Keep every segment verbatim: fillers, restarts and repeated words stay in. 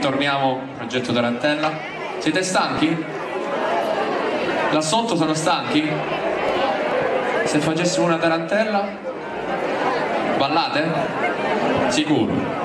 ritorniamo al progetto Tarantella. Siete stanchi? Là sotto sono stanchi? Se facessimo una tarantella? Ballate? Sicuro?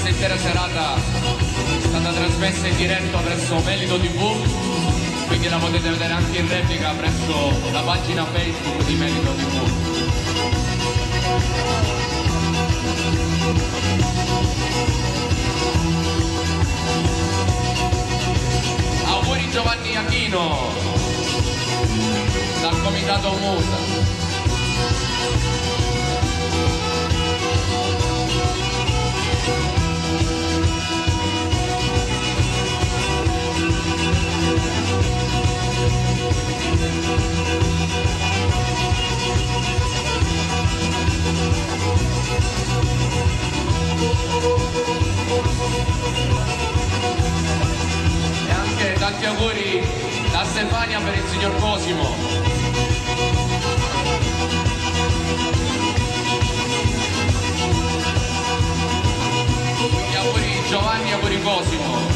questa intera serata è stata trasmessa in diretta presso Melito tivù, quindi la potete vedere anche in replica presso la pagina Facebook di Melito tivù. Auguri Giovanni Achino dal Comitato Musa. E anche tanti auguri da Stefania per il signor Cosimo. Quindi auguri Giovanni, auguri Cosimo.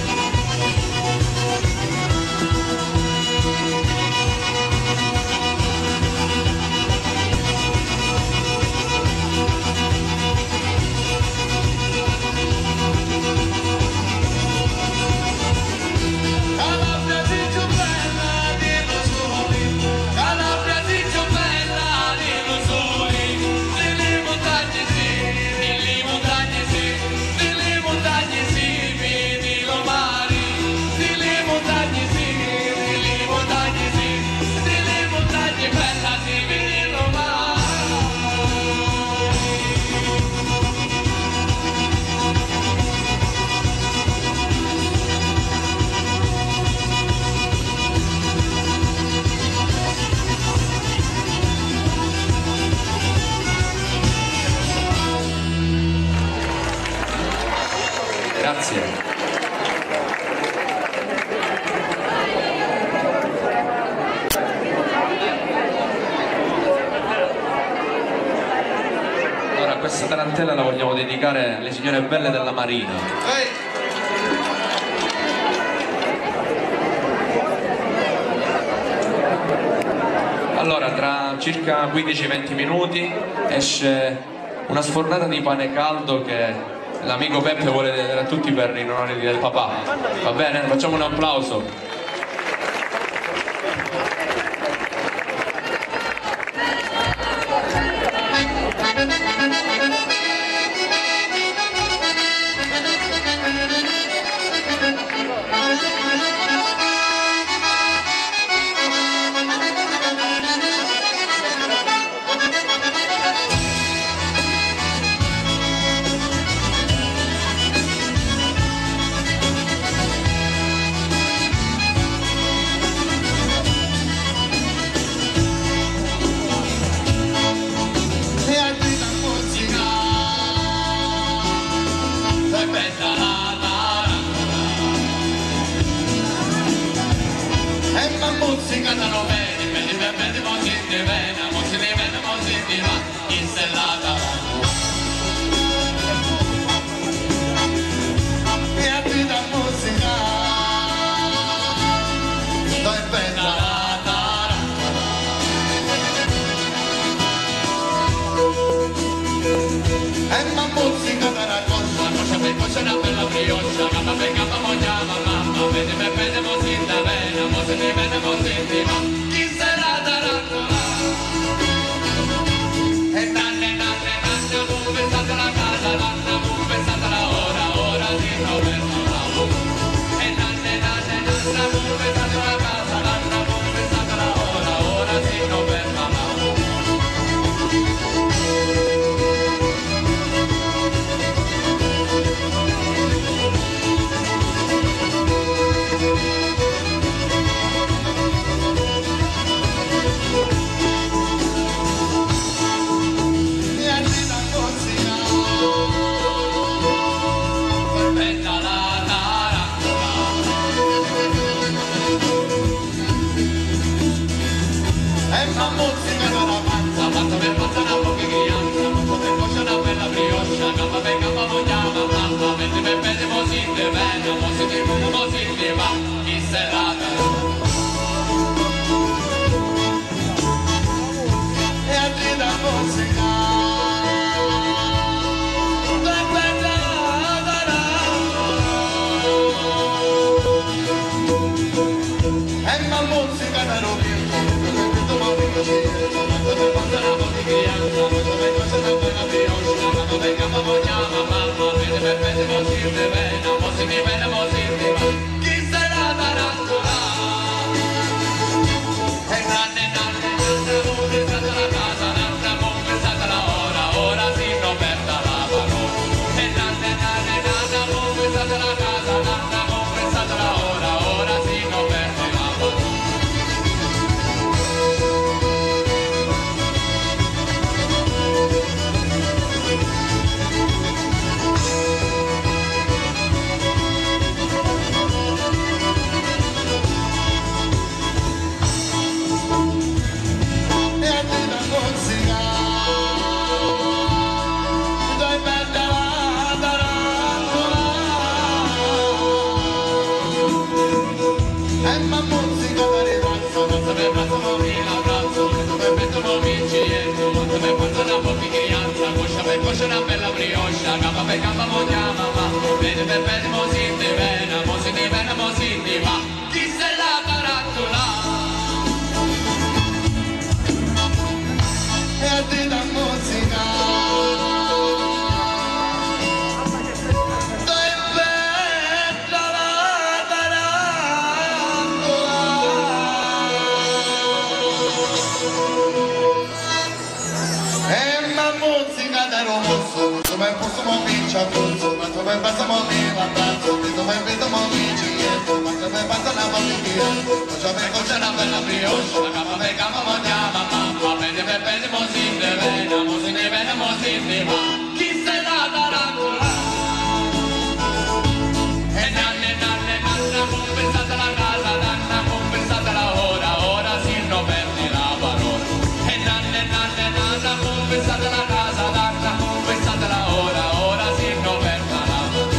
Grazie. Allora, questa tarantella la vogliamo dedicare alle signore belle della Marina. Ehi! Allora, tra circa quindici venti minuti esce una sfornata di pane caldo che l'amico Peppe vuole vedere a tutti per in onore del papà. Va bene? Facciamo un applauso. ero mosso, dove possiamo vincere a Fuzzo, ma dove passiamo lì a Tanzo, dove vediamo vinci, ma dove passa una famiglia, facciamo me c'è una bella brioche, la capa me capa mangiamo, ma vedi per vedi mo si ne vede, mo si ne vede, mo si ne va, chi se la tarantola? E nanne nanne nanna, compensata la casa, nanna compensata la ora, ora si non perdi la parola. E nanne nanne nanna, compensata la casa, nanna compensata la ora, ora si non perdi la parola.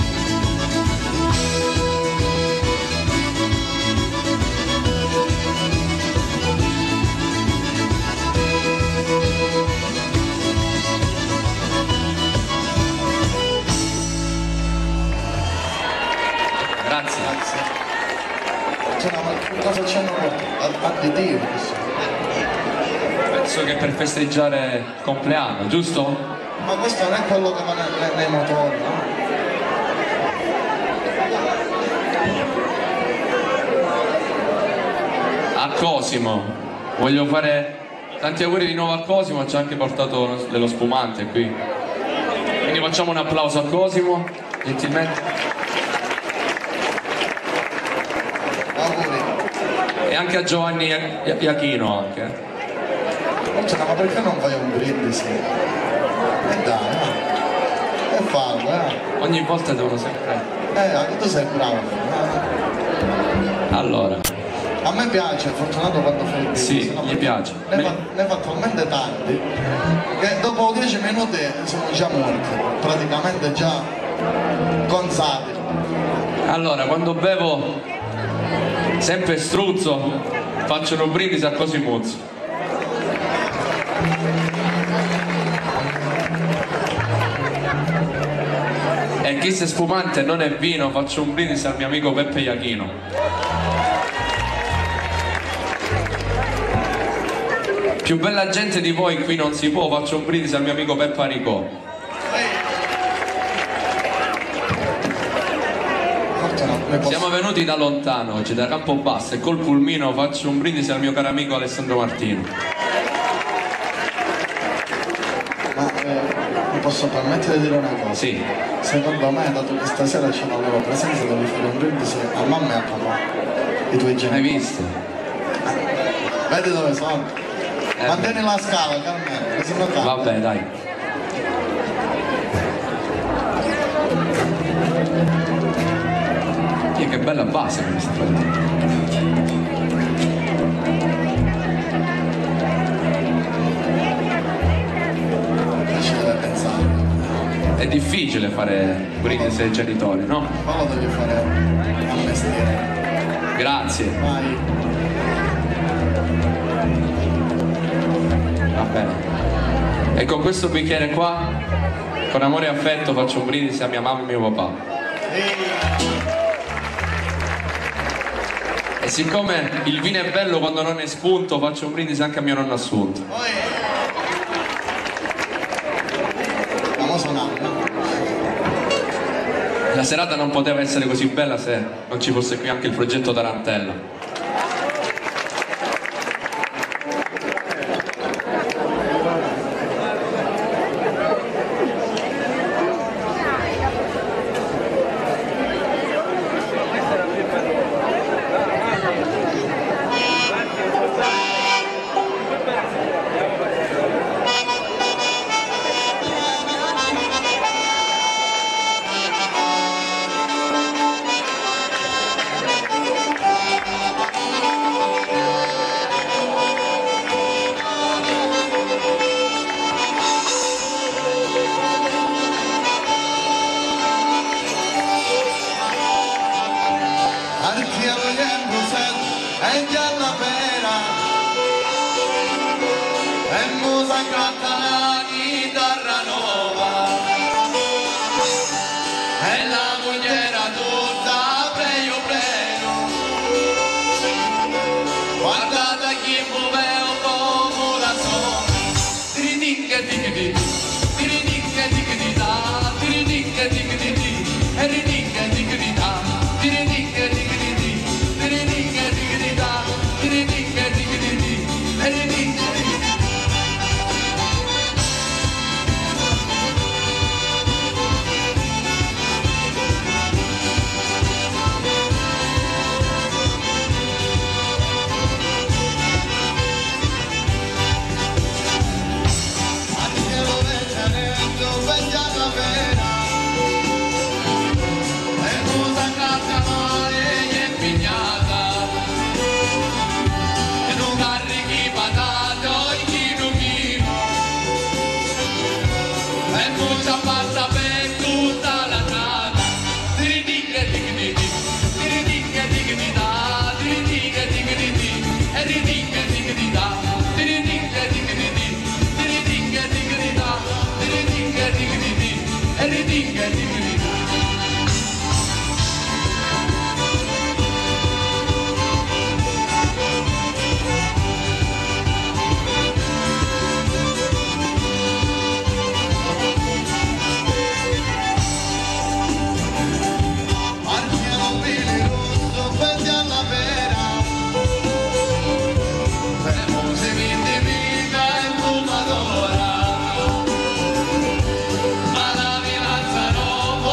Grazie. Grazie. Cioè, no, ma cosa c'hanno additivo? Penso che per festeggiare il compleanno, giusto? Ma questo non è quello che va nei, nei motori, no? A Cosimo, voglio fare tanti auguri di nuovo a Cosimo, ci ha anche portato dello spumante qui. Quindi facciamo un applauso a Cosimo, gentilmente. Auguri. E anche a Giovanni Iachino anche. Cioè, ma perché non fai un brindisi? E dai, no? E fallo, eh? Ogni volta devono sempre... Eh, anche tu sei bravo. Allora, A me piace, è fortunato quando fai il brindisi. sì, no? gli piace. Ne Me- fa, ne fa talmente tanti che dopo dieci minuti sono già morti, praticamente già gonzati. Allora, quando bevo sempre struzzo, faccio un brindisi a Cosimuzzo. E chi se spumante non è vino, faccio un brindisi al mio amico Peppe Iachino. Più bella gente di voi qui non si può, faccio un brindisi al mio amico Peppe Aricò. Fortunato, ne posso- Siamo venuti da lontano oggi, da Campobasso, e col pulmino faccio un brindisi al mio caro amico Alessandro Martino. Ma eh, mi posso permettere di dire una cosa? Sì, Secondo me, dato che stasera c'è la loro presenza, devi fare un brindisi a mamma e a papà, i tuoi hai genitori. visto? Vedi dove sono? Eh, Mantieni la scala, Carmelo, che sono calmo. Vabbè, dai. Sì, che bella base questa. Ci deve pensare. È difficile fare brindisi ai genitori, no? Ma lo devi fare a mestiere. Grazie, Vai. va bene. E con questo bicchiere qua, con amore e affetto, faccio un brindisi a mia mamma e mio papà. E siccome il vino è bello quando non è spunto, faccio un brindisi anche a mio nonno Assunto. Poi. Famoso nonno. La serata non poteva essere così bella se non ci fosse qui anche il progetto Tarantella. Archiero y en Bruselas, en Gianlavera, en Musa Catalani, Terranova, en la muñera tutta, preio preio, guardate chi muove un po' la sola, tirinicche ticchi tirinicche ticchi da, tirinicche ticchi di, e rinicche ticchi da, tirinicche ticchi mucha pasta per tutta la strada. Tiritinga dignity, tiritinga dignità, tiritinga dignity, e tiritinga dignità, tiritinga dignity, tiritinga dignità, tiritinga dignity, e tiritinga dignità. Ma la vilanza non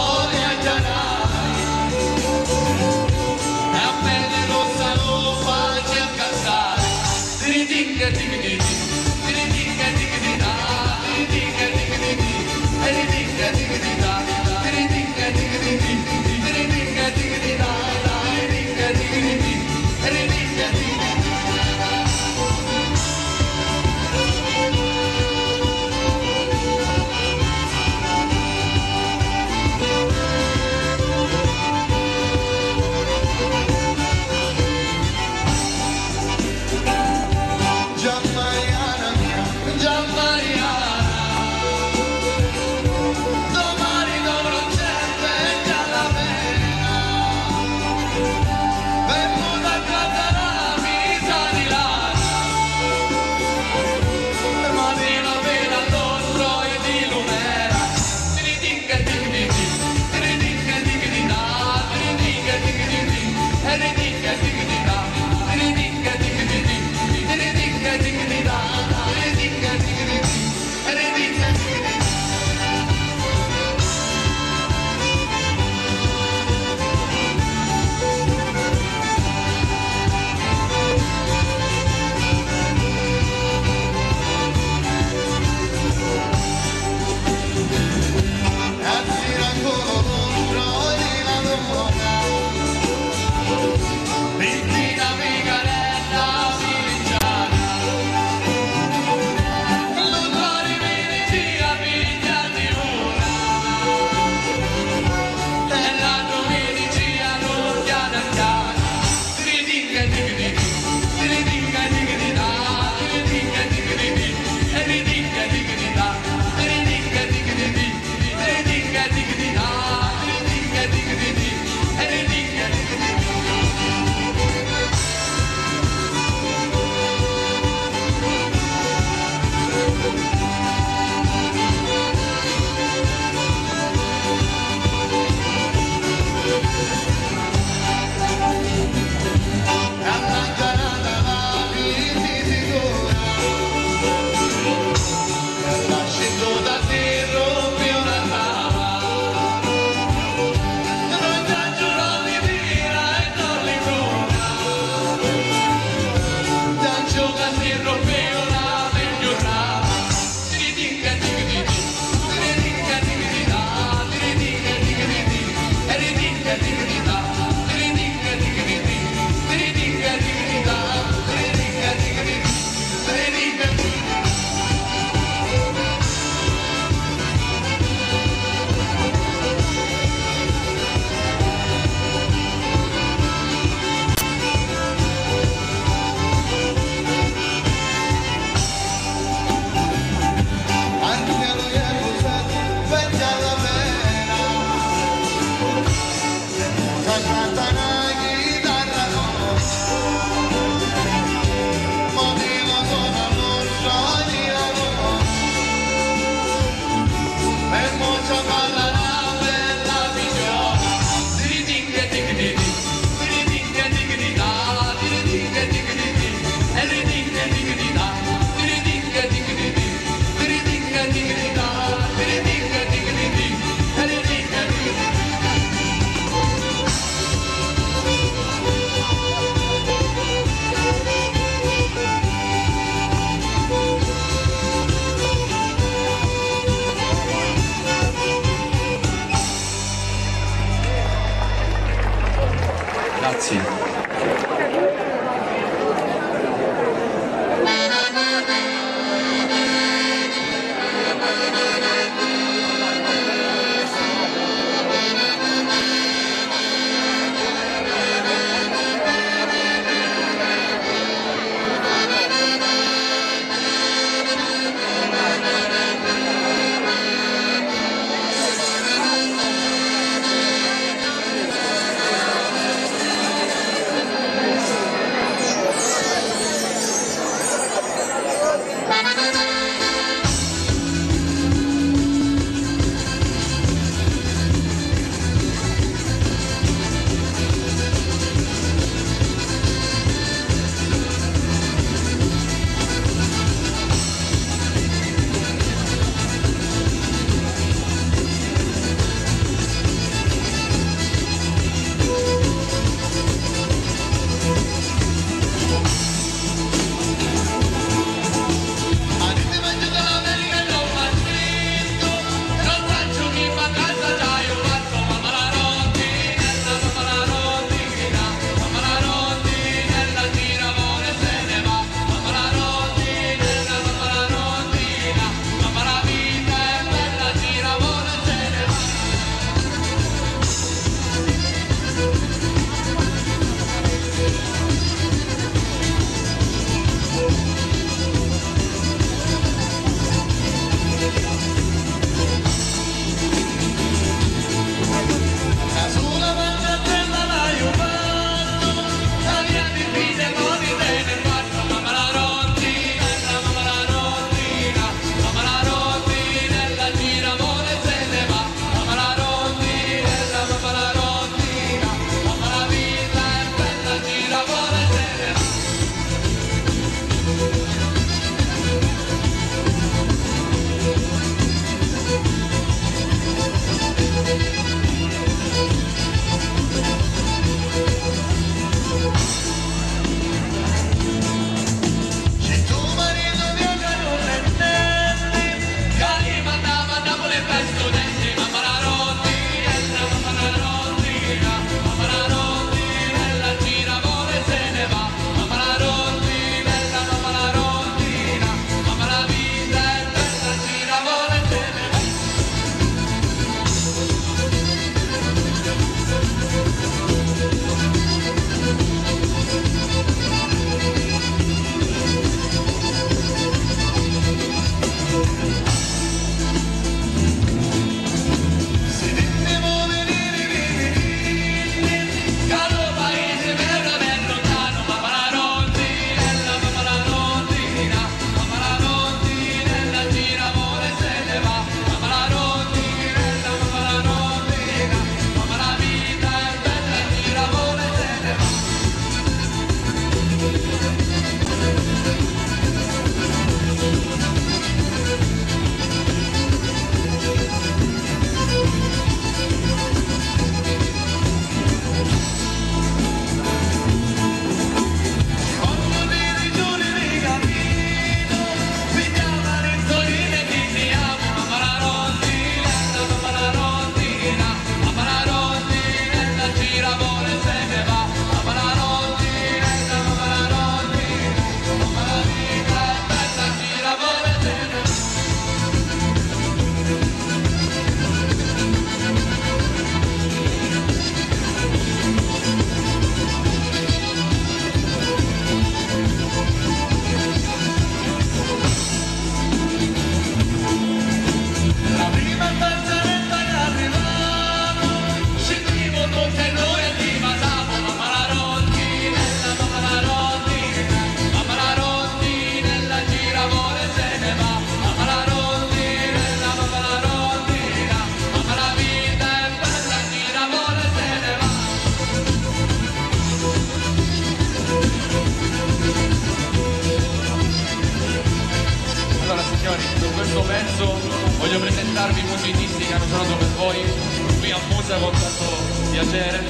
presentarvi i musicisti che hanno suonato per voi qui a Musa con tanto piacere.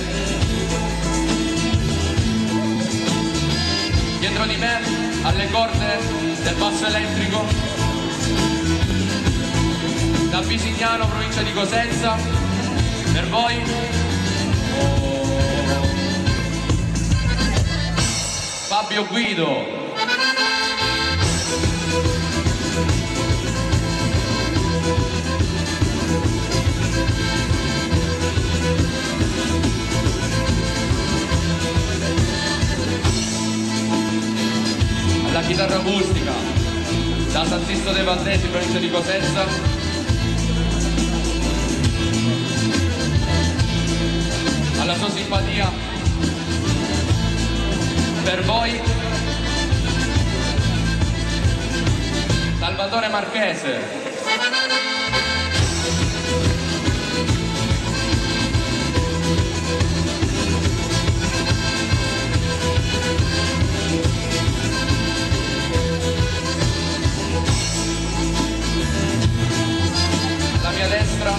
Dietro di me, alle corde del basso elettrico, da Bisignano, provincia di Cosenza, per voi Fabio Guido. Alla chitarra acustica, da San Sisto dei Valdesi, provincia di Cosenza, alla sua simpatia, per voi Salvatore Marchese. Alla mia destra,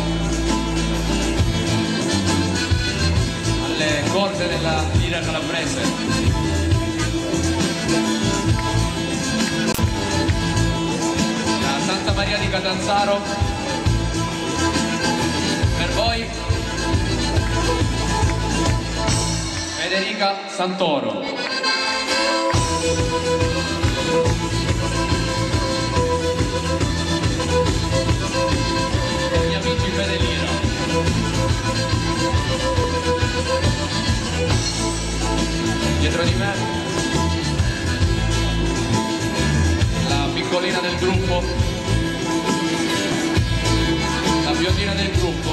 alle corde della lira calabrese, da Santa Maria di Catanzaro, per voi Federica Santoro. E gli amici Fedelira. Dietro di me la piccolina del gruppo, la biondina del gruppo,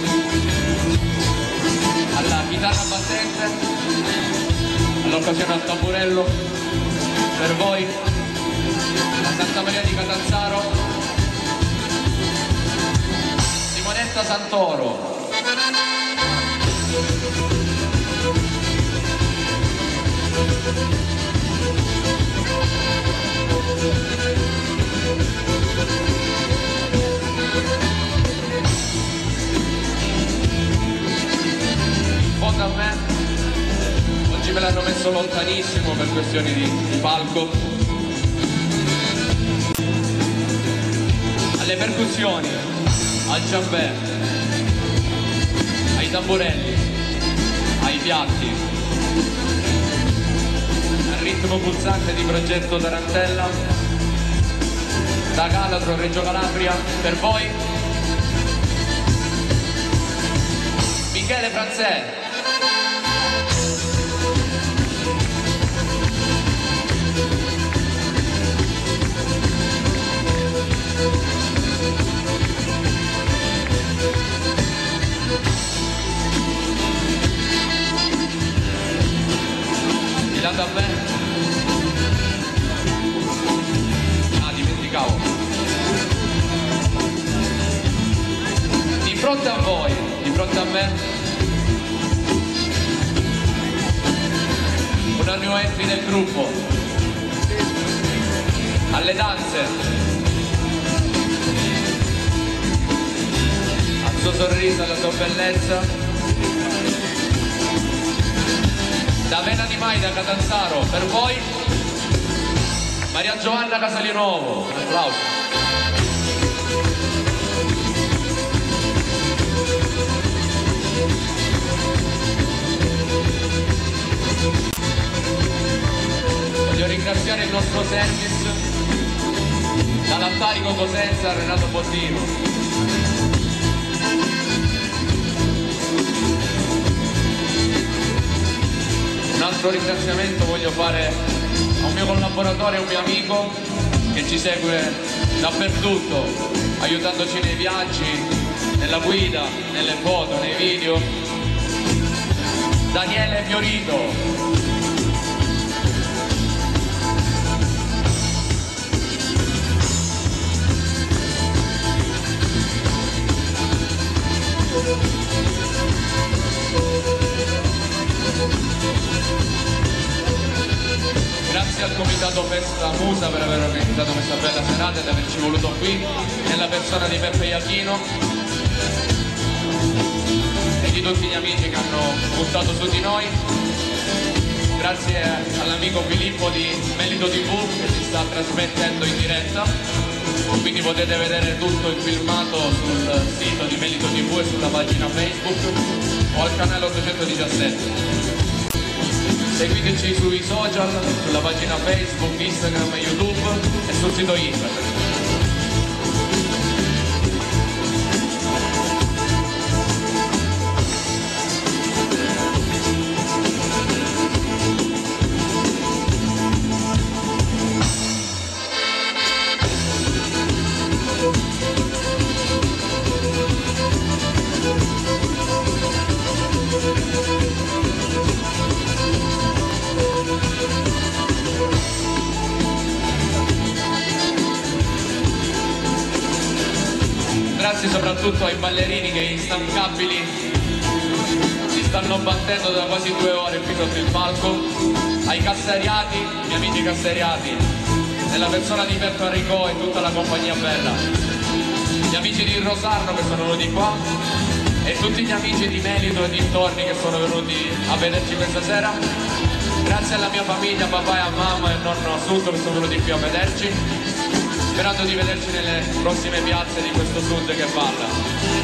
alla chitarra battente, all'occasione al tamburello, per voi la Santa Maria di Catanzaro, Simonetta Santoro. In fondo a me, oggi me l'hanno messo lontanissimo per questioni di, di palco, alle percussioni, al ciambè, ai tamburelli, ai piatti, al ritmo pulsante di Progetto Tarantella, da Calatro, Reggio Calabria, per voi Michele Franzè. Mirando a me, ah dimenticavo, di fronte a voi, di fronte a me, una new entry del gruppo, alle danze, al suo sorriso, alla sua bellezza, da Vena di Mai, da Catanzaro, per voi Maria Giovanna Casalinuovo. Un applauso. Voglio ringraziare il nostro service, dall'Attarico Cosenza, Renato Bottino. Un altro ringraziamento voglio fare a un mio collaboratore, un mio amico che ci segue dappertutto, aiutandoci nei viaggi, nella guida, nelle foto, nei video. Daniele Fiorito. Grazie Grazie al comitato Festa Musa per aver organizzato questa bella serata ed averci voluto qui, nella persona di Peppe Iachino e di tutti gli amici che hanno puntato su di noi. Grazie all'amico Filippo di Melito tivù che si sta trasmettendo in diretta, quindi potete vedere tutto il filmato sul sito di Melito tivù e sulla pagina Facebook o al canale ottocentodiciassette. Seguiteci sui social, sulla pagina Facebook, Instagram e YouTube e sul sito internet. Grazie soprattutto ai ballerini che instancabili si stanno battendo da quasi due ore qui sotto il palco, ai casseriati, i miei amici casseriati, nella persona di Petto Enrico e tutta la compagnia bella, gli amici di Rosarno che sono venuti qua e tutti gli amici di Melito e dintorni che sono venuti a vederci questa sera. Grazie alla mia famiglia, papà e a mamma e nonno Sud che sono venuti qui a vederci, sperando di vederci nelle prossime piazze di questo Sud che balla.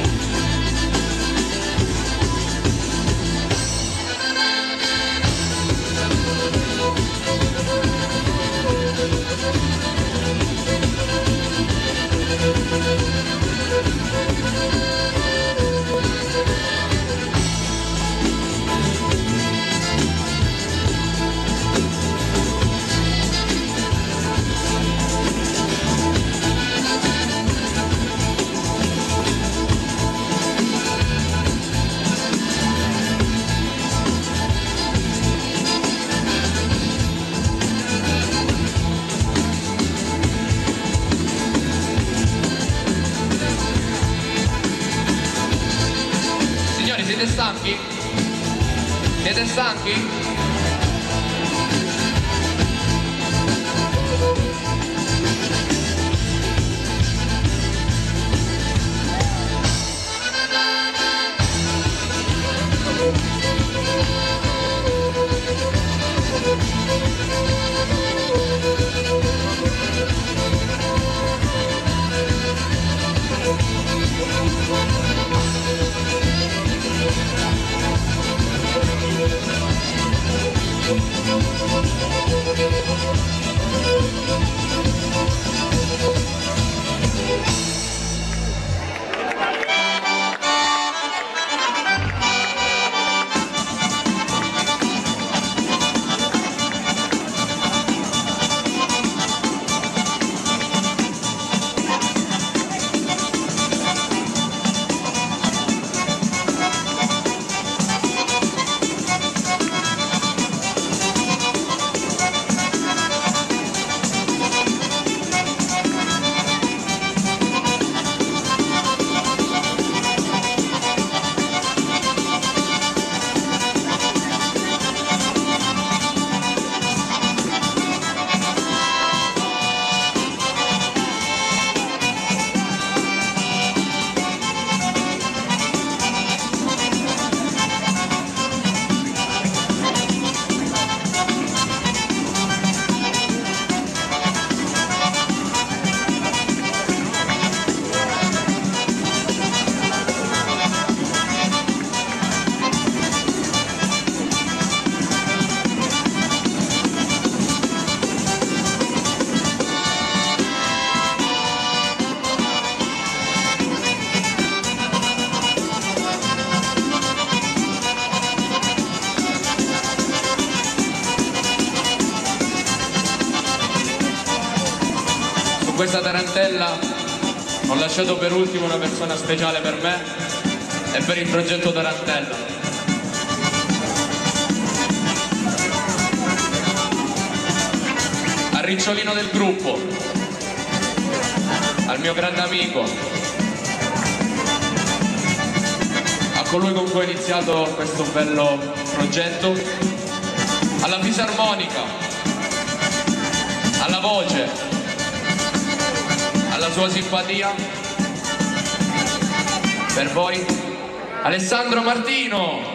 Siete stanchi? Siete stanchi? Questa tarantella ho lasciato per ultimo una persona speciale per me e per il progetto Tarantella. Al ricciolino del gruppo, al mio grande amico, a colui con cui ho iniziato questo bello progetto, alla fisarmonica, voce, alla sua simpatia, per voi Alessandro Martino.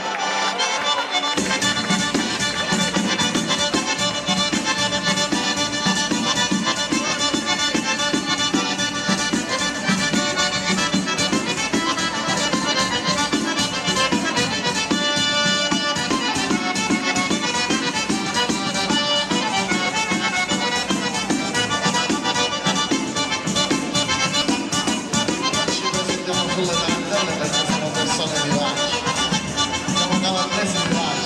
Sulle tarantelle perché siamo persone vivaci, siamo calabresi vivaci.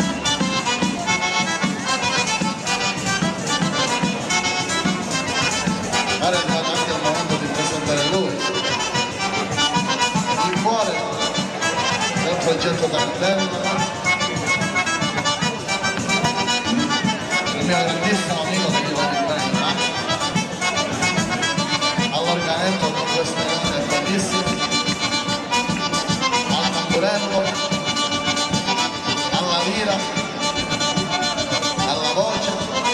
Ora è arrivato anche il momento di presentare lui, il cuore del progetto Tarantella, il mio grandissimo amico che gli voglio bene, all'organetto con queste note bellissime, alla lira, alla voce,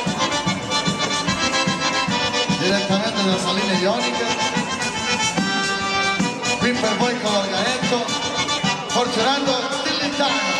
direttamente dalle Saline Ioniche, qui per voi con l'organetto, Fortunato Stillitano.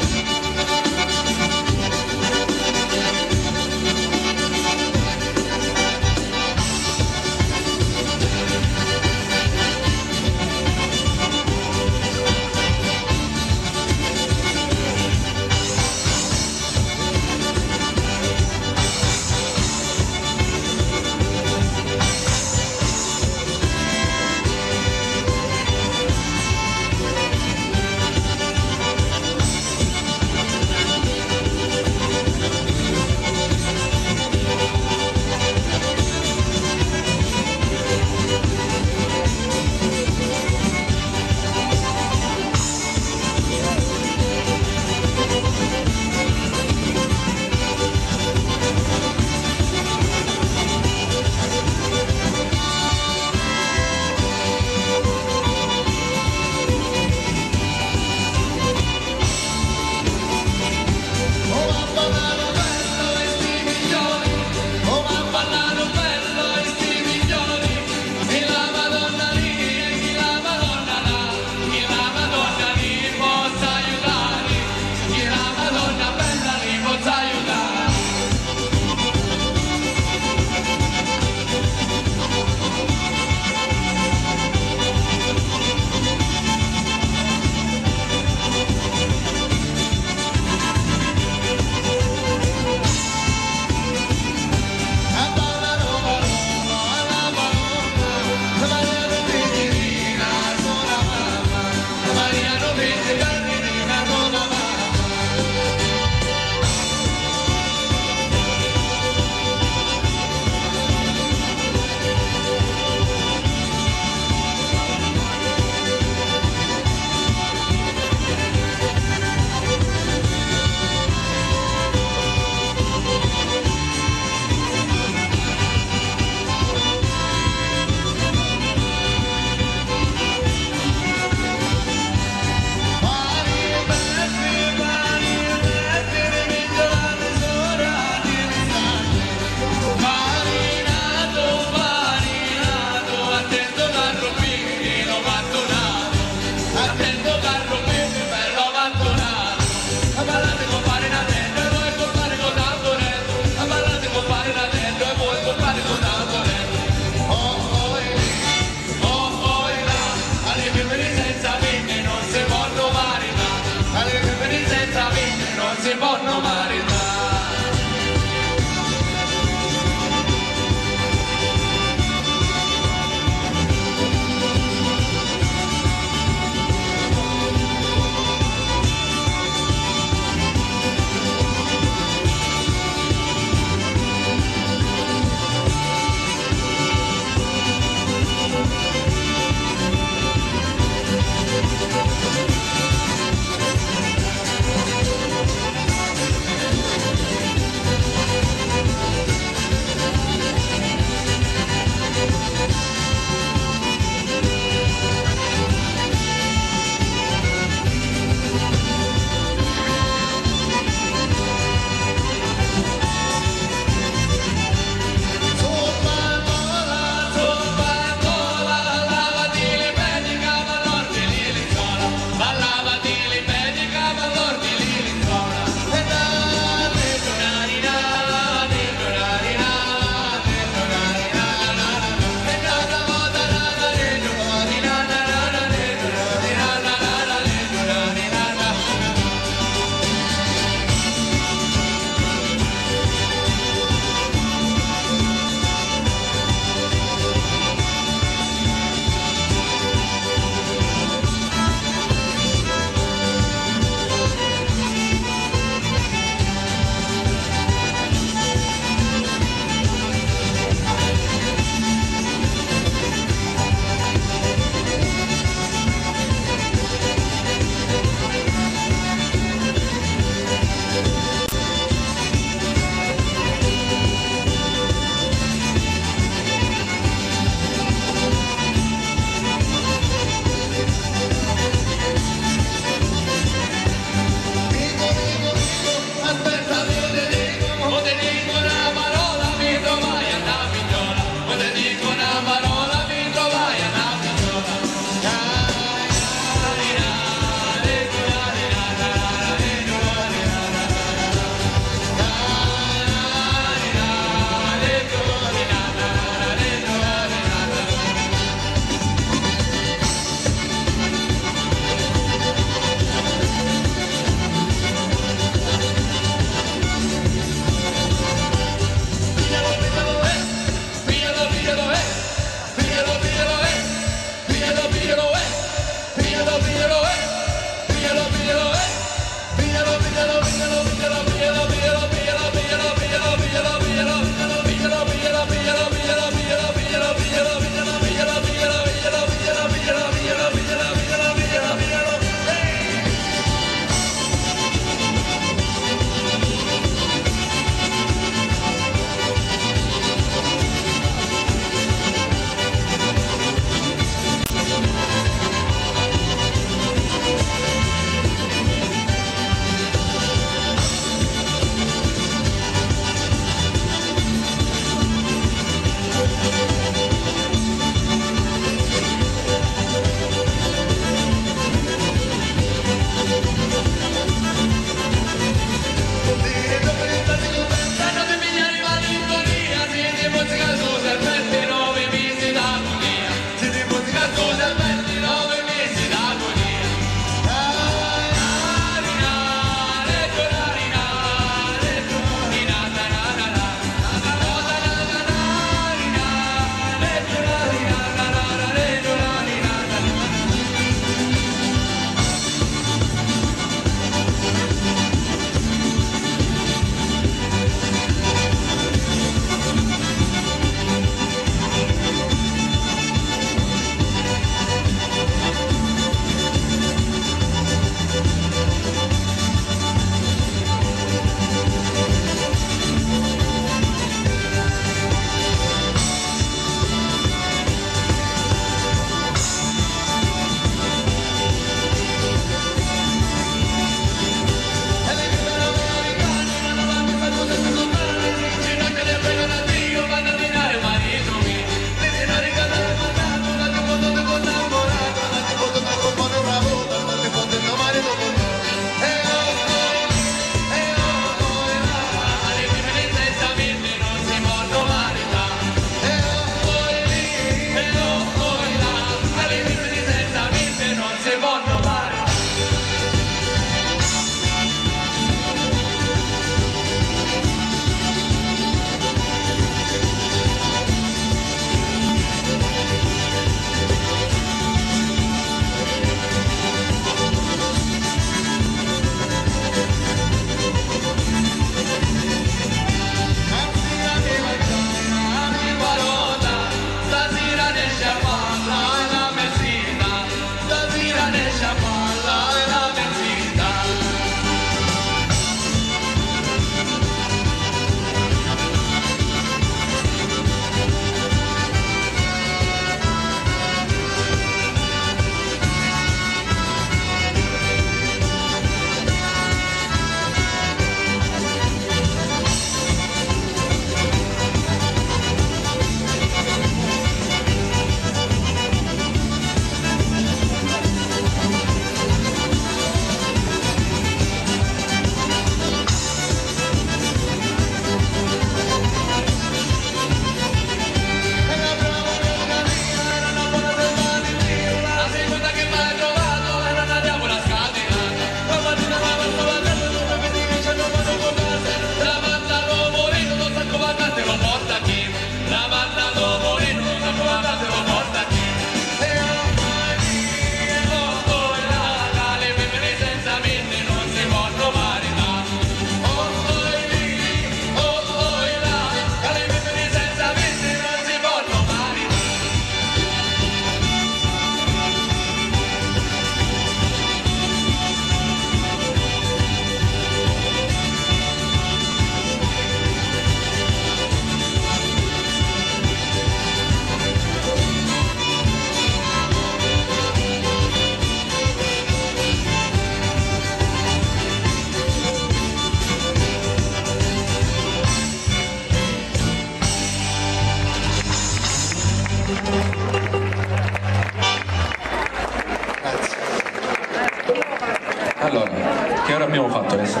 Allora, che ora abbiamo fatto adesso?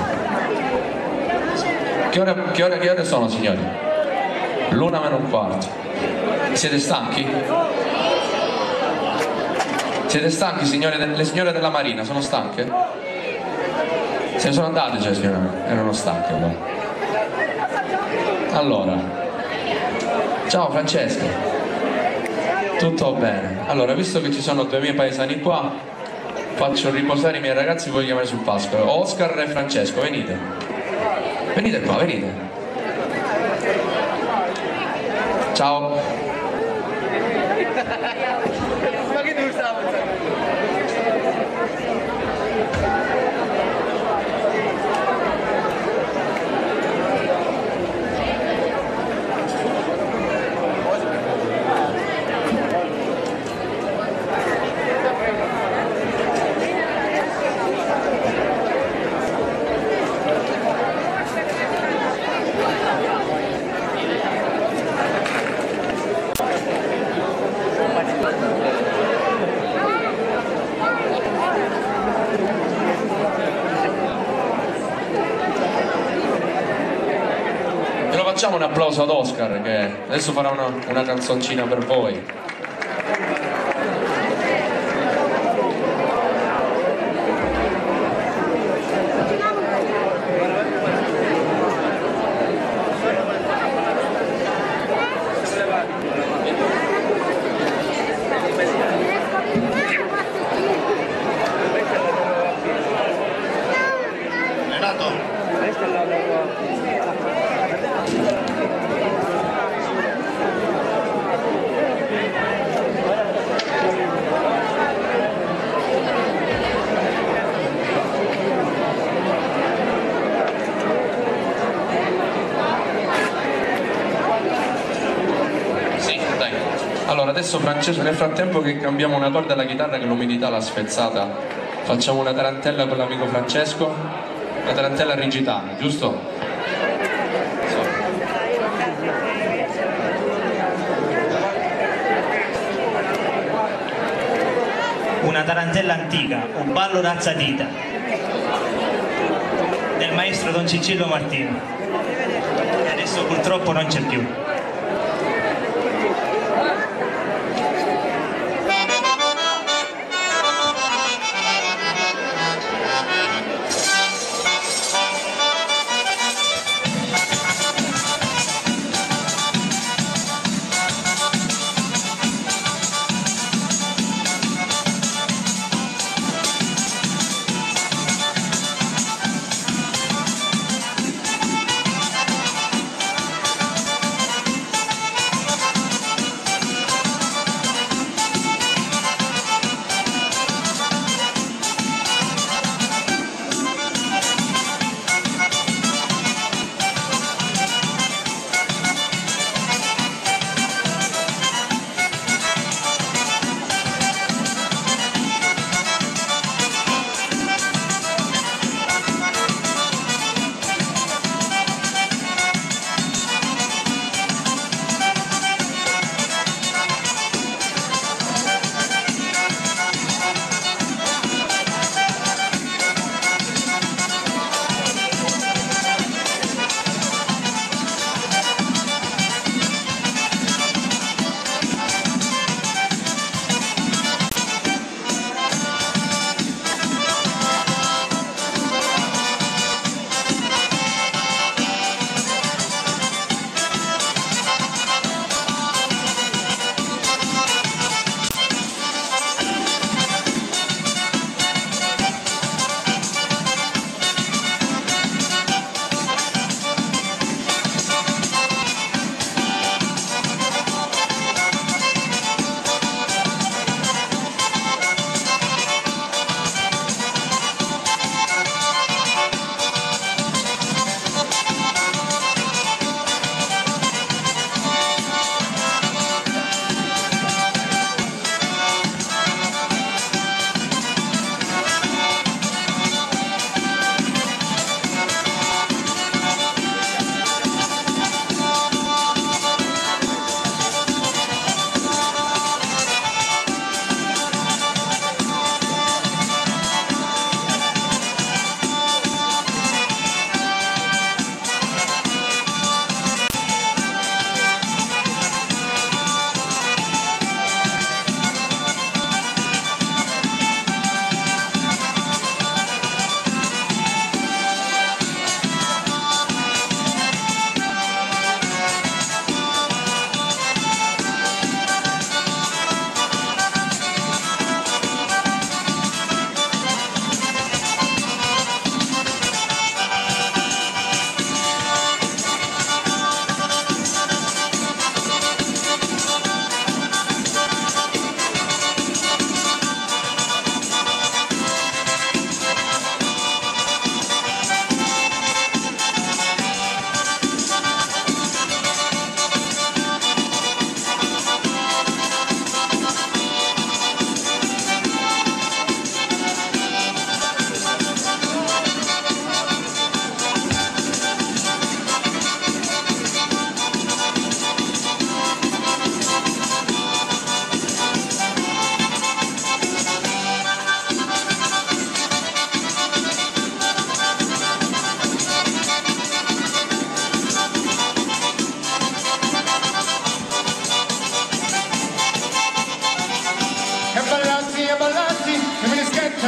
Che ore, che ore, che ore sono, signori? L'una meno un quarto. Siete stanchi? Siete stanchi, signore, le signore della Marina? Sono stanche? Se ne sono andate già, signore? Erano stanche, allora. Allora, ciao Francesco. Tutto bene? Allora, visto che ci sono due miei paesani qua, faccio riposare i miei ragazzi, poi chiamare sul pascolo. Oscar e Francesco, venite. Venite qua, venite. Ciao. Ma che tu stavo? Facciamo un applauso ad Oscar che adesso farà una, una canzoncina per voi. Allora adesso Francesco, nel frattempo che cambiamo una corda alla chitarra che l'umidità l'ha sferzata, facciamo una tarantella con l'amico Francesco, una tarantella rigitana, giusto? Una tarantella antica, un ballo razzatita del maestro Don Cicillo Martino, che adesso purtroppo non c'è più.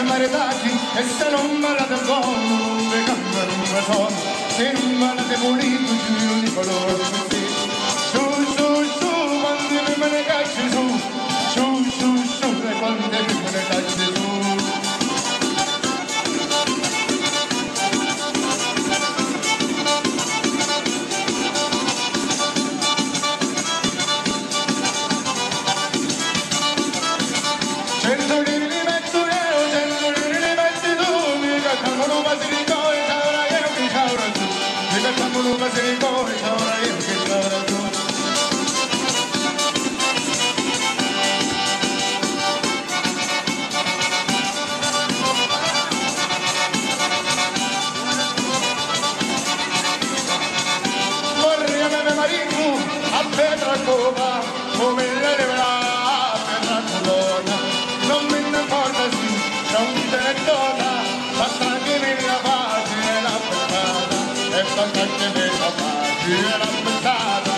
maritati e se non ballate buono non vi cambiano un suono, se non ballate pulito giù di colore così. Su, su, su, quando me ne cacci su, su, su, su, e quando me ne cacci su. Cento lire li metto io, cento lire li metti tu, mi cacciamo un basilico e ciaura io che ciaura tu, mi cacciamo un basilico e ciaura io che ciaura tu. Vorrei avere marito a Petra Cova, come la leverà a Petra Colonna. Non me ne importa sì, non te ne dona, basta che me la faccia e la puntata, e basta che me la faccia e la puntata.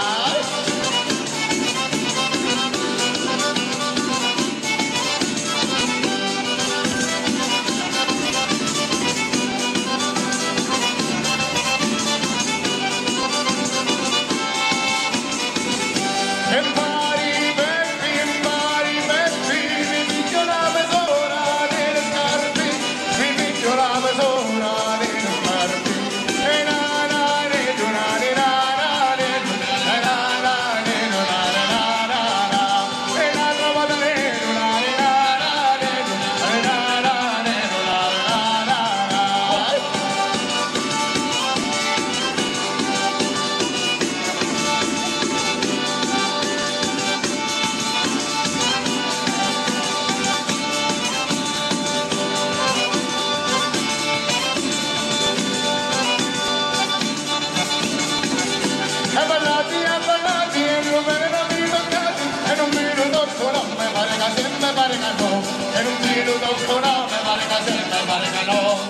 E non ti lo tocco, no, me pare che se me pare che no.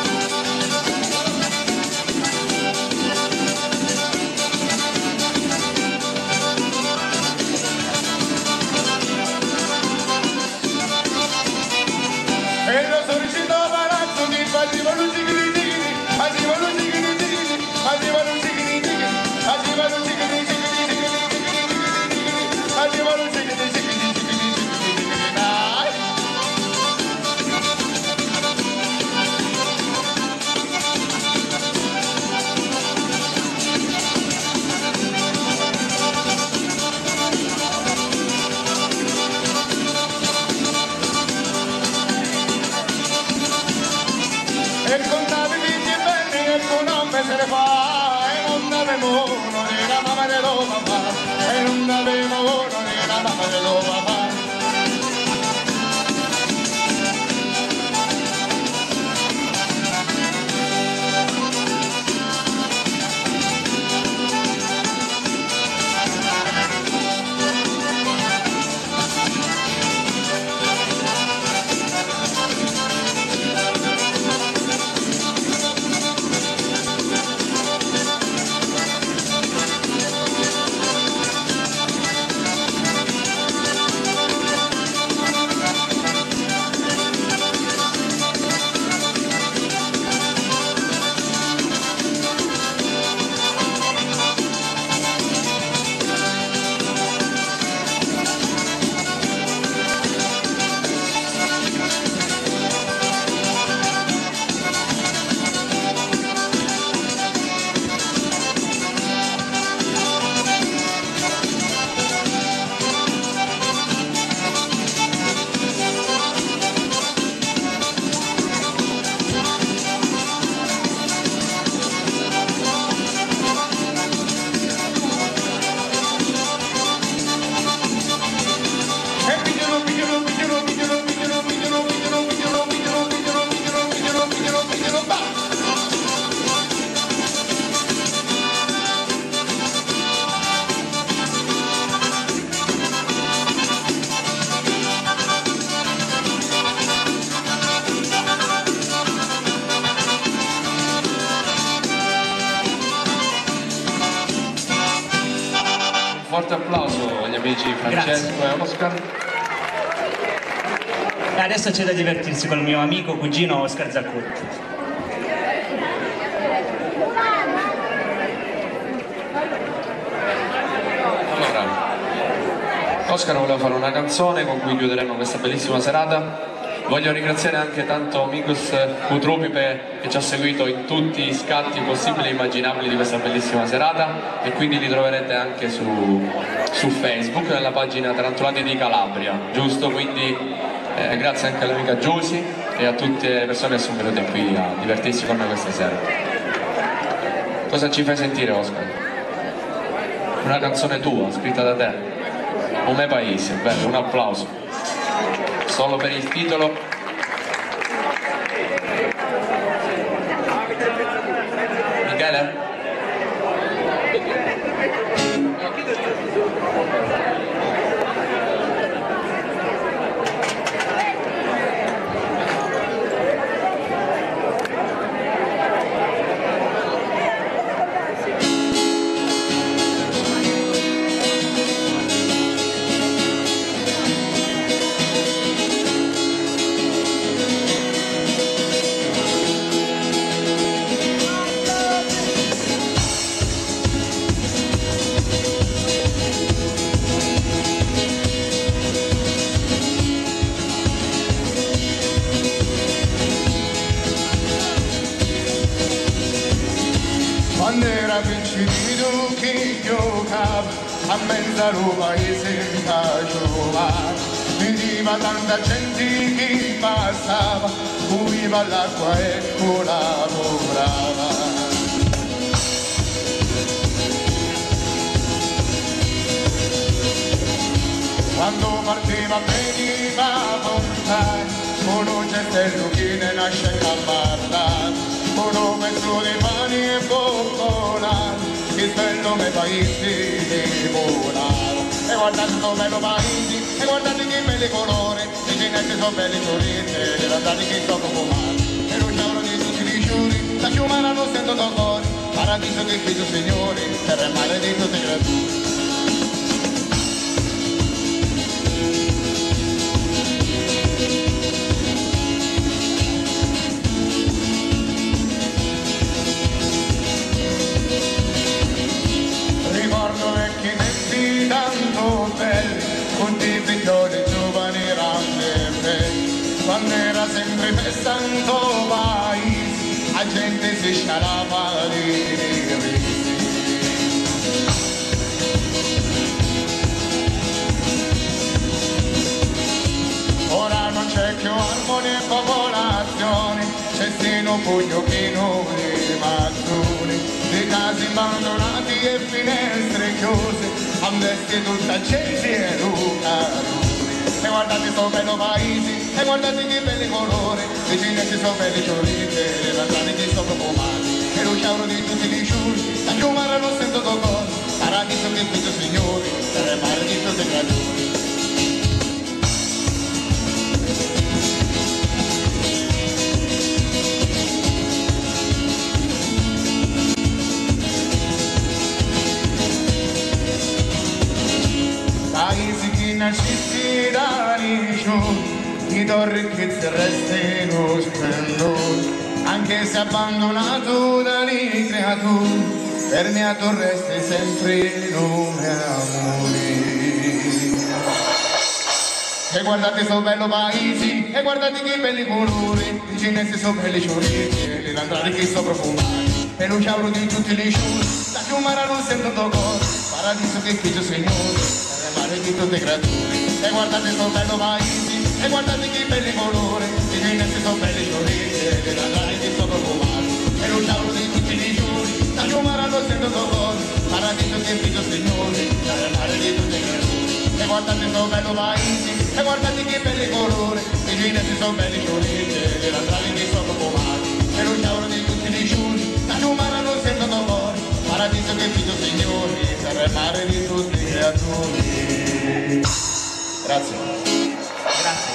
E lo sorriso palazzo ti faceva un zigri zigri, faceva un zigri zigri, faceva un zigri zigri, faceva un zigri zigri, faceva un zigri zigri. E contavi vitti belli e tu non me se ne fa, e non avevo uno di la mamma dello papà, e non avevo uno di la mamma dello papà. forte applauso agli amici Francesco Grazie. e Oscar. E adesso c'è da divertirsi con il mio amico cugino Oscar Zaccutti. Allora, Oscar voleva fare una canzone con cui chiuderemo questa bellissima serata. Voglio ringraziare anche tanto Mikos Kutrupipe che ci ha seguito in tutti i scatti possibili e immaginabili di questa bellissima serata, e quindi li troverete anche su, su Facebook nella pagina Tarantulati di Calabria, giusto? Quindi eh, grazie anche all'amica Giusy e a tutte le persone che sono venute qui a divertirsi con noi questa sera. Cosa ci fai sentire, Oscar? Una canzone tua, scritta da te, Un me paese, bello, un applauso solo per il titolo. Michele? Quando era piccino che giocava a mezzo al paese in giocava, veniva tanta gente che passava, muoveva l'acqua e collaborava. Quando partiva veniva lontano, con un cestello che ne nasce a parlare, con un pezzo di pane e coccolare, che bello me paese di volare. E guardate sto bello paese, e guardate che belli colori, i cinesi sono belli giornate, le randate che sono profumate, e non c'è di tutti i giorni, la ciumana non sento dolore, paradiso che figlio signore, terra e mare di tutte le creature. Quando era sempre festa in tuo paese, la gente si scialava di risi. Ora non c'è più armonia e popolazione, c'è sino pugno pieno di mazzoni, di case abbandonati e finestre chiuse, ambesti tutta gente e lucari. E guardate sto bello paese, e guardate che belli colori, i cinesi sono belli giornate, le randate che sono profumate, e lo sciauro di tutti i giorni, la giumara non sento dolore, paradiso che figlio signori, terra e mare di tutte le creature. Paesi che nascisti da riccione, ti do ricchezza e restano splendore, anche se abbandonato dalle creature, per me tu resti sempre il nome amore. E guardate sto bello paese, e guardate che belli colori, i cinesi sono belli giornate, le randate che sono profumate, e lo sciauro di tutti i giorni, la ciumara non sento dolore, paradiso che figlio signore, di tutte le creature. E guardate sto bello paese, e guardate che belli colori, i cinesi sono belli giornate, le randate che sono profumate, e lo sciauro di tutti i giorni, la ciumara non sento dolore, paradiso che figlio signore, la mare di tutte le creature. E guardate sto bello paese, e guardate che belli colori, i cinesi sono belli giornate, le randate che sono profumate, e lo sciauro di tutti i giorni, la ciumara non sento dolore, paradiso che figlio signore, terra e mare di tutte le creature. Grazie. Grazie.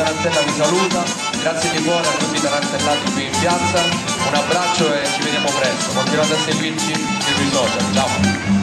Tarantella vi saluta, grazie di cuore a tutti i tarantellati qui in piazza, un abbraccio e ci vediamo presto, continuate a seguirci sui social, ciao!